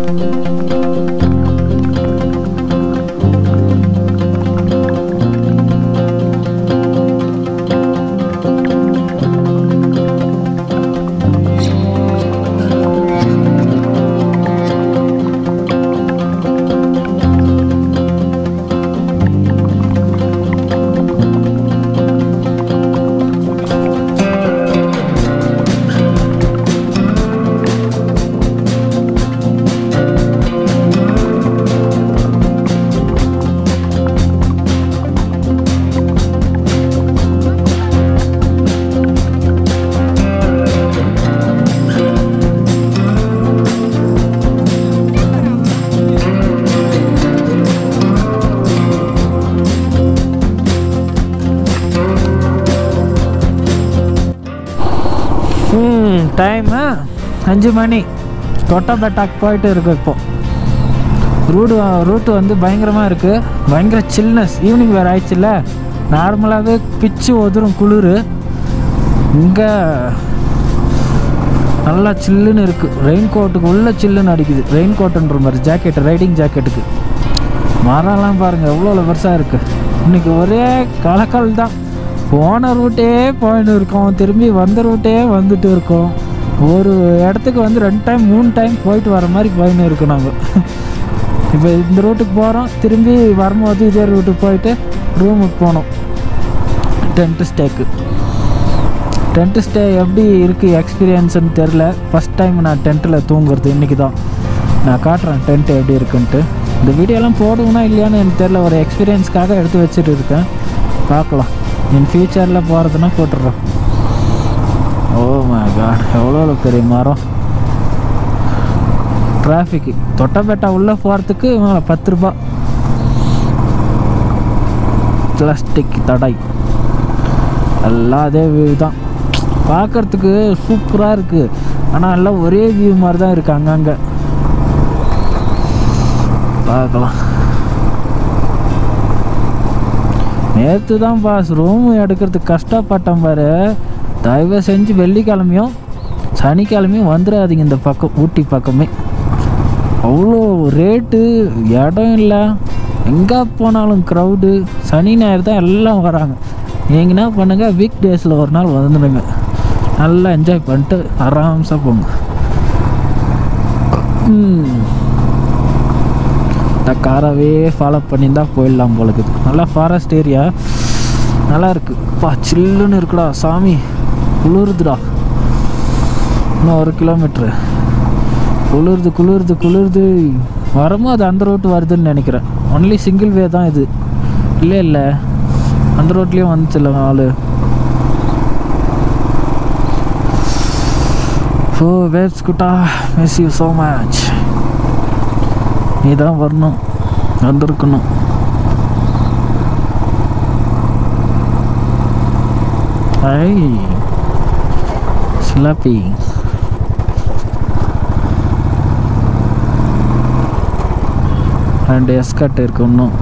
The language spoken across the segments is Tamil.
டைம் 5 மணி. தொட்டபெட்டாக்கு போயிட்டு இருக்கு. இப்போது ரூட்டு வந்து பயங்கரமாக இருக்குது. பயங்கர சில்னஸ். ஈவினிங் வேறு ஆயிடுச்சுல்ல. நார்மலாகவே பிச்சு ஒதுரும் குளிர். இங்கே நல்லா சில்லுன்னு இருக்குது. ரெயின் கோட்டுக்கு உள்ளே சில்லுன்னு அடிக்குது. ரெயின் கோட்டுன்ற மாதிரி ஜாக்கெட்டு, ரைடிங் ஜாக்கெட்டுக்கு. மரம்லாம் பாருங்கள் எவ்வளோ பெருசாக இருக்குது. இன்றைக்கி ஒரே கலக்கல் தான். போன ரூட்டே போயின்னு இருக்கோம், திரும்பி வந்த ரூட்டே வந்துட்டு இருக்கோம். ஒரு இடத்துக்கு வந்து 2 டைம் 3 டைம் போயிட்டு வர மாதிரி போயின்னு இருக்கோம் நாங்கள். இப்போ இந்த ரூட்டுக்கு போகிறோம், திரும்பி வரும்போது இதே ரூட்டுக்கு போயிட்டு ரூமுக்கு போனோம். டென்ட்டு ஸ்டேக்கு. டென்ட்டு ஸ்டே எப்படி இருக்குது எக்ஸ்பீரியன்ஸுன்னு தெரில. ஃபஸ்ட் டைம் நான் டென்ட்டில் தூங்குறது இன்றைக்கி தான். நான் காட்டுறேன் டென்ட்டு எப்படி இருக்குன்ட்டு. இந்த வீடியோலாம் போடுவோன்னா இல்லையான்னு எனக்கு தெரில. ஒரு எக்ஸ்பீரியன்ஸ்க்காக எடுத்து வச்சுட்டு இருக்கேன். பார்க்கலாம். இன் ஃபியூச்சரில் போகிறதுனா போட்டுடுறோம். ஓ மை காட், எவ்வளோ பெரிய மரம். டிராஃபிக்கு தொட்டபெட்டா உள்ளே போகிறதுக்கு 10 ரூபா. பிளாஸ்டிக் தடை எல்லாம் அதே வியூ தான். பார்க்குறதுக்கு சூப்பராக இருக்குது. ஆனால் எல்லாம் ஒரே வியூ மாதிரி தான் இருக்குது. அங்கங்கே பார்க்கலாம். நேற்று தான் பாஸ் ரூம் எடுக்கிறதுக்கு கஷ்டப்பட்டேன் பாரு. தயவு செஞ்சு வெள்ளிக்கிழமையும் சனிக்கிழமையும் வந்துடாதீங்க இந்த பக்கம், ஊட்டி பக்கமே. அவ்வளோ ரேட்டு, இடம் இல்லை, எங்கே போனாலும் க்ரௌடு. சனி ஞாயிறு தான் எல்லாம் வராங்க. நீங்கள் என்ன பண்ணுங்கள், வீக் டேஸில் ஒரு நாள் வந்துடுங்க. நல்லா என்ஜாய் பண்ணிட்டு ஆராம்சாக போங்க. இந்த காராவே ஃபாலோ பண்ணி தான் போயிடலாம் போலக்குது. நல்லா ஃபாரஸ்ட் ஏரியா நல்லா இருக்குது. சில்லுன்னு இருக்குடா சாமி. குளிருதுடா. இன்னும் 1 கிலோமீட்ரு. குளிருது. வரும்போது அந்த ரோட்டு வருதுன்னு நினைக்கிறேன். ஒன்லி சிங்கிள் வே தான் இது. இல்லை அந்த ரோட்லேயும் வந்துச்சுல்ல ஆள். ஓ வேப்ஸ் குட்டா, மிஸ் யூ ஸோ மச். நீ தான் வரணும், வந்திருக்கணும். ஐ ஸ்லாப்பி. அண்ட் எஸ்கட் இருக்கு இன்னும்.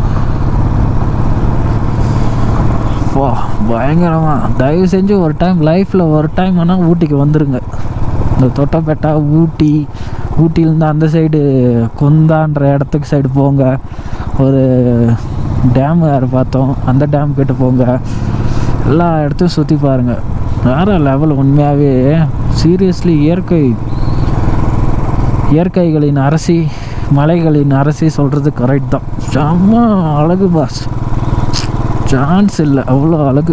வா பயங்கரமாக. தயவு செஞ்சு ஒரு டைம் லைஃப்பில் ஒரு டைம் வேணால் ஊட்டிக்கு வந்துடுங்க. இந்த தொட்டபெட்டா ஊட்டியிலேருந்து அந்த சைடு குந்தான்ற இடத்துக்கு சைடு போங்க. ஒரு டேம் வேறு பார்த்தோம், அந்த டேம் கிட்ட போங்க. எல்லா இடத்தையும் சுற்றி பாருங்கள். வேறு லெவல் உண்மையாகவே. சீரியஸ்லி இயற்கைகளின் அரசி, மலைகளின் அரசி சொல்கிறது கரெக்ட் தான். செம்ம அழகு பாஸ், சான்ஸ் இல்லை, அவ்வளோ அழகு.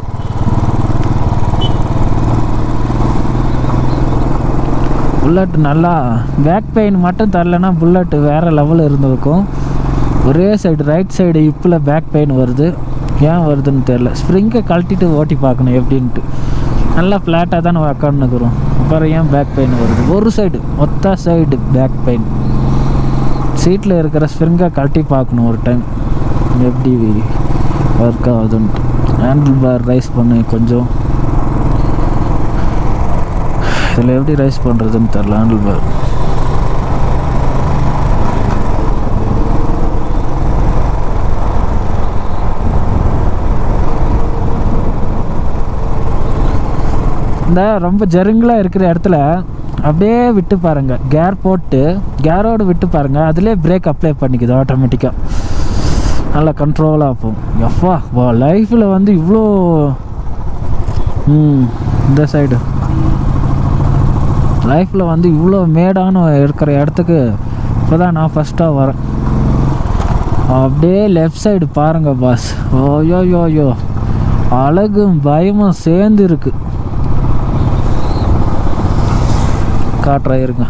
புல்லட் நல்லா பேக் பெயின் மட்டும் தரலைன்னா புல்லட்டு வேறு லெவலில் இருந்திருக்கும். ஒரே சைடு ரைட் சைடு இப்பில் பேக் பெயின் வருது. ஏன் வருதுன்னு தெரில. ஸ்ப்ரிங்கை கழட்டிட்டு ஓட்டி பார்க்கணும் எப்படின்ட்டு. நல்லா ஃப்ளாட்டாக தானே உக்காந்துக்கிறோம். அப்புறம் ஏன் பேக் பெயின் வருது? ஒரு சைடு மொத்த சைடு பேக் பெயின். சீட்டில் இருக்கிற ஸ்ப்ரிங்கை கழட்டி பார்க்கணும் ஒரு டைம் எப்படி ஒர்க் ஆகுதுன்ட்டு. ஹேண்டில் பார் ரைஸ் பண்ணி கொஞ்சம். இதில் எப்படி ரைஸ் பண்ணுறதுன்னு தெரில. ஹேண்டில் பார் இந்த ரொம்ப ஜெருங்கலாக இருக்கிற இடத்துல அப்படியே விட்டு பாருங்கள், கேர் போட்டு கேரோடு விட்டு பாருங்கள், அதிலே பிரேக் அப்ளை பண்ணிக்குது ஆட்டோமேட்டிக்காக, நல்லா கண்ட்ரோலாக போகும். எப்பா வா லைஃப்பில் வந்து இவ்வளோ இந்த சைடு லைஃப்பில் வந்து இவ்வளோ மேடான இருக்கிற இடத்துக்கு இப்போ தான் நான் ஃபஸ்ட்டாக வரேன். அப்படியே லெஃப்ட் சைடு பாருங்கள் பாஸ், ஓயோயோயோ அழகும் பயமும் சேர்ந்து இருக்கு. காட்டுறா இருங்க.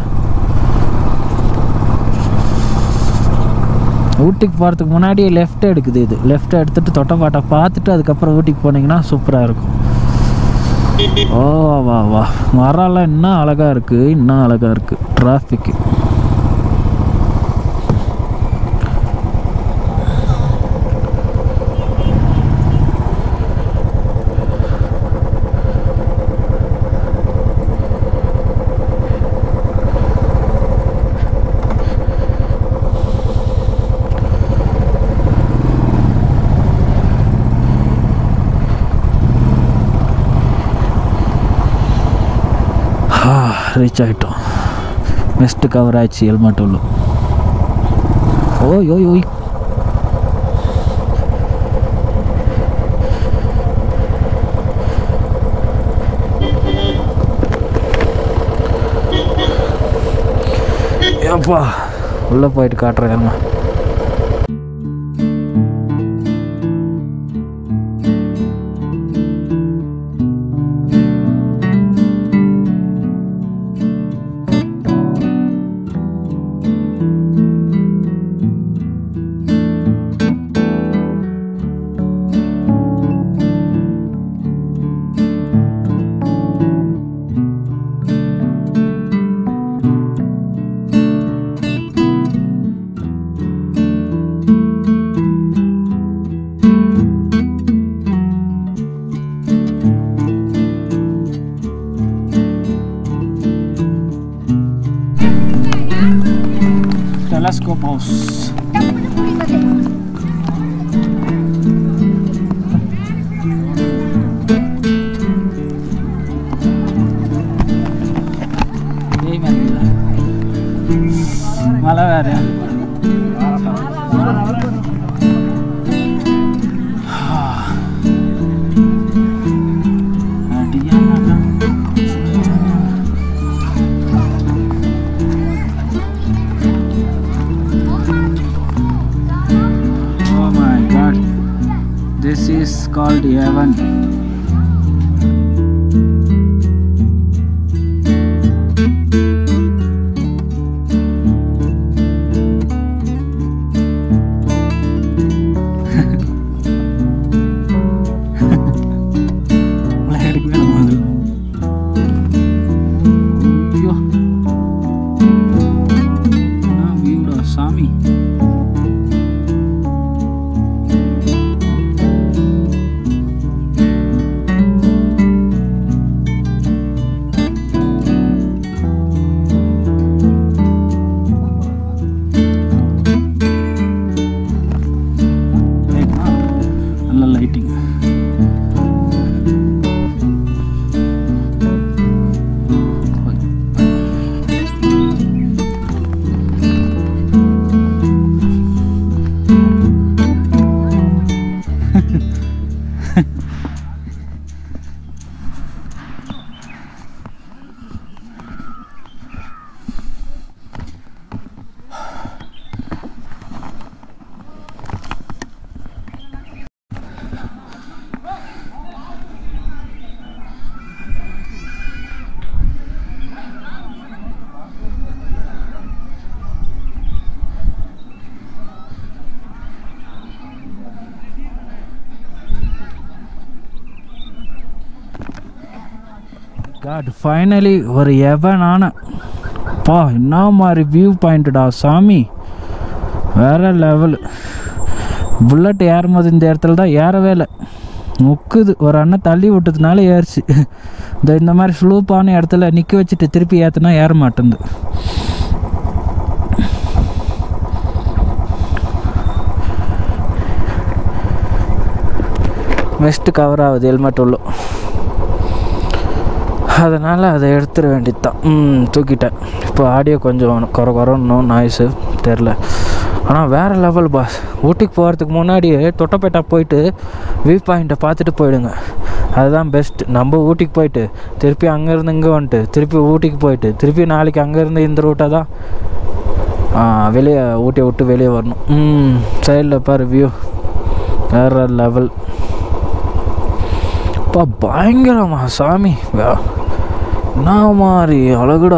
ஊட்டிக்கு போகிறதுக்கு முன்னாடி லெஃப்ட் எடுக்குது, இது லெஃப்ட் எடுத்துகிட்டு தொட்டப்பாட்டை பார்த்துட்டு அதுக்கப்புறம் ஊட்டிக்கு போனீங்கன்னா சூப்பராக இருக்கும். ஓ வா வா மரம்லாம் இன்னும் அழகாக இருக்குது, இன்னும் அழகாக இருக்குது. டிராஃபிக்கு ரீச் ஆகிட்டோம். மிஸ்ட் கவர் ஆயிடுச்சு ஹெல்மெட் உள்ள. ஓய் ஓய் ஓய் ஏப்பா உள்ளே போயிட்டு காட்டுறேன். Telescope house. மழை வேற. This is called heaven. God, finally ஒரு எவனான பா என்ன மாதிரி வியூ பாயிண்ட்டா சாமி, வேற லெவல். புல்லட் ஏறும்போது இந்த இடத்துல தான் ஏறவே இல்லை, முக்குது. ஒரு அண்ணன் தள்ளி விட்டதுனால ஏறிச்சு. இந்த மாதிரி ஸ்லூப்பான இடத்துல நிற்க வச்சுட்டு திருப்பி ஏற்றுனா ஏற மாட்டேங்குது. வெஸ்ட் கவர் ஆகுது ஹெல்மெட் உள்ள. அதனால் அதை எடுத்துட வேண்டியது தான். தூக்கிட்டேன். இப்போ ஆடியோ கொஞ்சம் குறணும் நாய்ஸு தெரில. ஆனால் வேறு லெவல் பாஸ். ஊட்டிக்கு போகிறதுக்கு முன்னாடியே தொட்டபெட்டா போயிட்டு வியூ பாயிண்ட்டை பார்த்துட்டு போயிடுங்க. அதுதான் பெஸ்ட்டு. நம்ம ஊட்டிக்கு போயிட்டு திருப்பி அங்கேருந்து இங்கே வந்துட்டு திருப்பி ஊட்டிக்கு போயிட்டு திருப்பி நாளைக்கு அங்கேருந்து இந்த ரூட்டை தான் வெளியே ஊட்டியை விட்டு வெளியே வரணும். சைடில் பாரு வியூ வேறு லெவல். அப்பா பயங்கரமா சாமி, என்ன மாதிரி அழகுடா.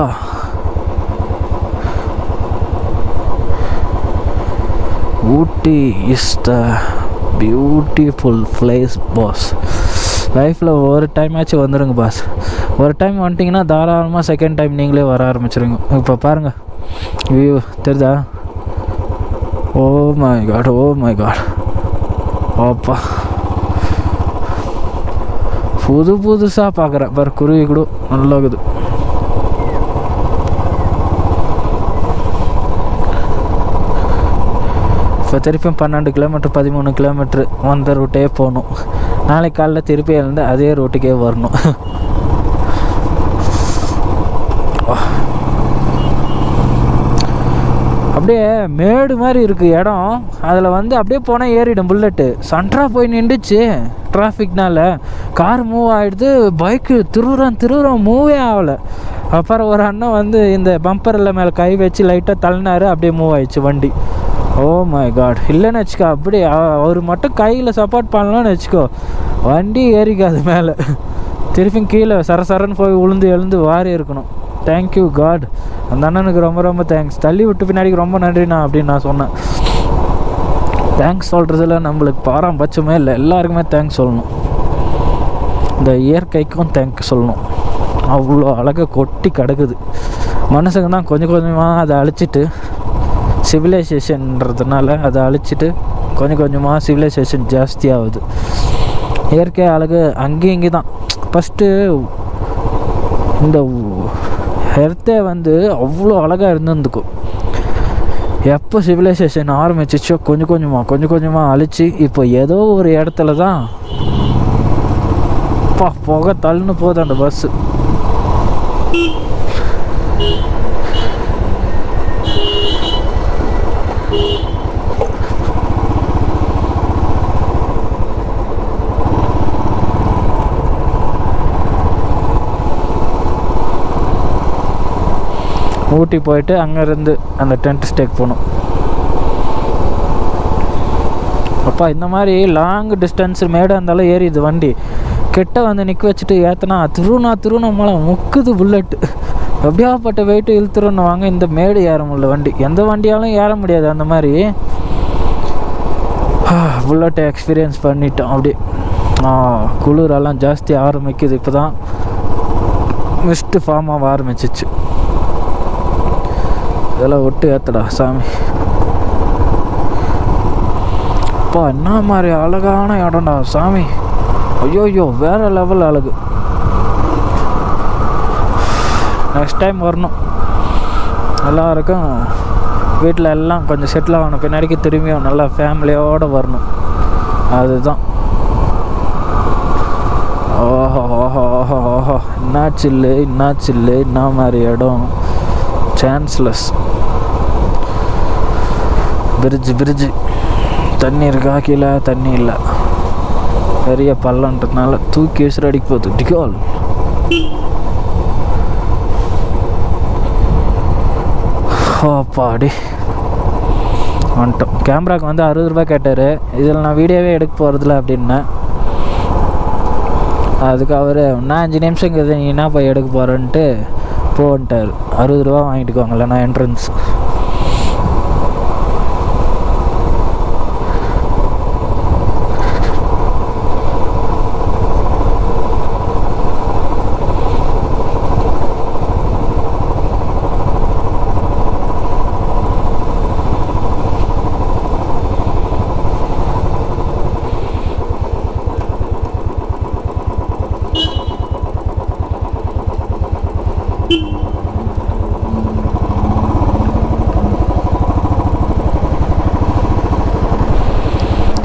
Ooty is the beautiful place boss. லைஃப்பில் ஒரு டைம் ஆச்சு வந்துடுங்க பாஸ். ஒரு டைம் வந்துட்டிங்கன்னா தாராளமாக செகண்ட் டைம் நீங்களே வர ஆரம்பிச்சிருங்க. இப்போ பாருங்கள் வியூ தெரியுதா? Oh my god, oh my god. ஓப்பா புதுசாக பார்க்குறேன் பாரு. குருவி கூட நல்லா இருக்குது. இப்போ திருப்பியும் 12 கிலோமீட்டர் 13 கிலோமீட்ரு வந்த ரூட்டே போகணும். நாளைக்கு காலைல திருப்பி எழுந்து அதே ரூட்டுக்கே வரணும். அப்படியே மேடு மாதிரி இருக்குது இடம். அதில் அப்படியே போனால் ஏறிடும் புல்லட்டு. சென்ட்ராக போய் நின்றுச்சு டிராஃபிக்னால. கார் மூவ் ஆகிடுது, பைக்கு திருவுறான் மூவே ஆகலை. அப்புறம் ஒரு அண்ணன் இந்த பம்பரில் மேலே கை வச்சு லைட்டாக தள்ளினார், அப்படியே மூவ் ஆயிடுச்சு வண்டி. Oh my god. இல்லைன்னு வச்சுக்கோ, அப்படி அவர் மட்டும் கையில் சப்போர்ட் பண்ணலான்னு வச்சுக்கோ, வண்டி ஏறிக்காது மேலே. திருப்பியும் கீழே சரசரன்னு போய் எழுந்து வாரி இருக்கணும். Thank you god. அந்த அண்ணனுக்கு ரொம்ப தேங்க்ஸ். தள்ளி விட்டு பின்னாடிக்கு ரொம்ப நன்றிண்ணா அப்படின்னு நான் சொன்னேன். தேங்க்ஸ் சொல்கிறதுல நம்மளுக்கு பாரம்பட்சமே இல்லை. எல்லாருக்குமே தேங்க்ஸ் சொல்லணும். இந்த இயற்கைக்கும் தேங்க்ஸ் சொல்லணும். அவ்வளோ அழகாக கொட்டி கிடக்குது. மனுஷங்க தான் கொஞ்சம் கொஞ்சமாக அதை அழிச்சிட்டு, சிவிலைசேஷன்றதுனால அதை அழிச்சிட்டு கொஞ்சம் கொஞ்சமாக சிவிலைசேஷன் ஜாஸ்தியாகுது. இயற்கை அழகு அங்கேயும் இங்கே தான். ஃபஸ்ட்டு இந்த எர்த்தே அவ்வளோ அழகாக இருந்துக்கும். எப்போ சிவிலைசேஷன் ஆரம்பிச்சிச்சோ கொஞ்சம் கொஞ்சமாக அழிச்சு இப்போ ஏதோ ஒரு இடத்துல தான் புகை தள்ளுன்னு போகுது அந்த பஸ்ஸு. ஊட்டி போயிட்டு அங்கேருந்து அந்த டென்ட் ஸ்டேக்கு போகணும். அப்பா இந்த மாதிரி லாங் டிஸ்டன்ஸ் மேடாக இருந்தாலும் ஏறிது வண்டி. கிட்ட நிற்க வச்சுட்டு ஏற்றினா திருவண்ணாமலை முக்குது புல்லட்டு. எப்படியாப்பட்ட வெயிட்டு இழுத்துருன்னு வாங்க. இந்த மேடு ஏற முடியல வண்டி. எந்த வண்டியாலும் ஏற முடியாது அந்த மாதிரி. புல்லட்டை எக்ஸ்பீரியன்ஸ் பண்ணிட்டோம். அப்படி குளிரெல்லாம் ஜாஸ்தி ஆரம்பிக்குது. இப்போ தான் மிஸ்ட்டு ஃபார்ம் ஆக ஆரம்பிச்சிச்சு. இதெல்லாம் விட்டு ஏற்றடா சாமி. அப்பா என்ன மாதிரி அழகான இடம்டா சாமி. ஐயோ வேறு லெவல் அழகு. நெக்ஸ்ட் டைம் வரணும். எல்லாருக்கும் வீட்டில் எல்லாம் கொஞ்சம் செட்டில் ஆகணும். பின்னாடிக்கு திரும்பியும் நல்லா ஃபேமிலியோடு வரணும். அதுதான். ஓஹோ என்ன சில்லு என்ன மாதிரி இடம். சான்ஸ்லெஸ். பிரிட்ஜு தண்ணி இருக்கா? கீழே தண்ணி இல்லை. பெரிய பள்ளன்றதுனால தூக்கி விசிறு அடிக்க போகுது. டிகால். பாடி வந்துட்டோம். கேமராவுக்கு 60 ரூபா கேட்டார். இதில் நான் வீடியோவே எடுக்க போகிறதில்ல அப்படின்னேன். அதுக்கு அவர் இன்னும் 5 நிமிஷங்கிறது நீ என்ன போய் எடுக்க போகிறேன்ட்டு போன்ட்டார். 60 ரூபா வாங்கிட்டுக்குவாங்கல்ல நான் என்ட்ரன்ஸ்.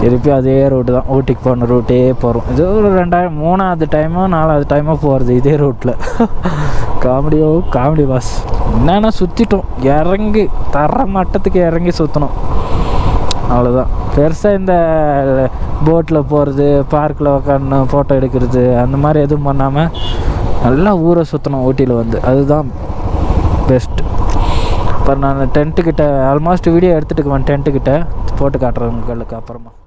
திருப்பி அதே ரூட்டு தான், ஊட்டிக்கு போன ரூட்டே போகிறோம். இது ஒரு 3வது டைமோ 4வது டைமோ போகிறது இதே ரூட்டில். Comedy boss. என்னென்னா சுற்றிட்டோம், இறங்கி தர மட்டத்துக்கு இறங்கி சுற்றணும், அவ்வளோதான். பெருசாக இந்த போட்டில் போகிறது, பார்க்கில் உட்காந்து ஃபோட்டோ எடுக்கிறது அந்த மாதிரி எதுவும் பண்ணாமல் நல்லா ஊரை சுற்றணும் ஊட்டியில் வந்து, அதுதான் பெஸ்ட். இப்போ நான் டென்ட்டுக்கிட்ட ஆல்மோஸ்ட் வீடியோ எடுத்துகிட்டு டென்ட்டுக்கிட்ட போட்டு காட்டுறேன் உங்களுக்கு அப்புறமா.